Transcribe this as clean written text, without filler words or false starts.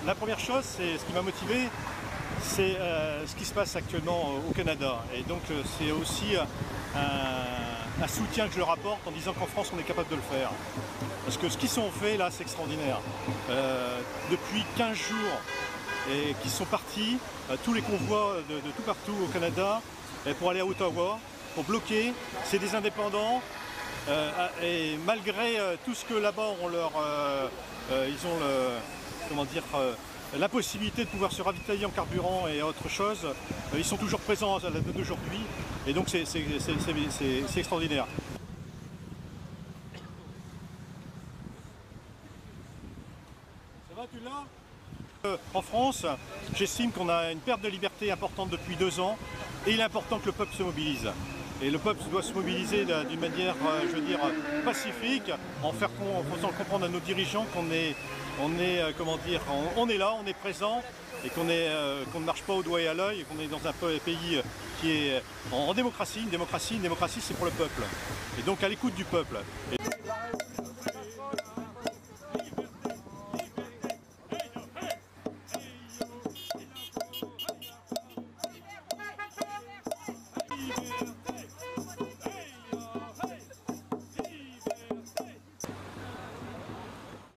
La première chose, c'est ce qui m'a motivé, c'est ce qui se passe actuellement au Canada. Et donc c'est aussi un soutien que je leur apporte en disant qu'en France on est capable de le faire. Parce que ce qu'ils ont fait là, c'est extraordinaire. Depuis 15 jours, et qui sont partis, tous les convois de tout partout au Canada, pour aller à Ottawa, pour bloquer. C'est des indépendants. Et malgré tout ce que là-bas ils ont l'impossibilité de pouvoir se ravitailler en carburant et autre chose, ils sont toujours présents à la date d'aujourd'hui et donc c'est extraordinaire. Ça va, tu l'as ? En France, j'estime qu'on a une perte de liberté importante depuis 2 ans et il est important que le peuple se mobilise. Et le peuple doit se mobiliser d'une manière, je veux dire, pacifique, en faisant comprendre à nos dirigeants qu'on est là, on est présent, et qu'on ne marche pas au doigt et à l'œil, et qu'on est dans un pays qui est en démocratie. Une démocratie c'est pour le peuple. Et donc à l'écoute du peuple.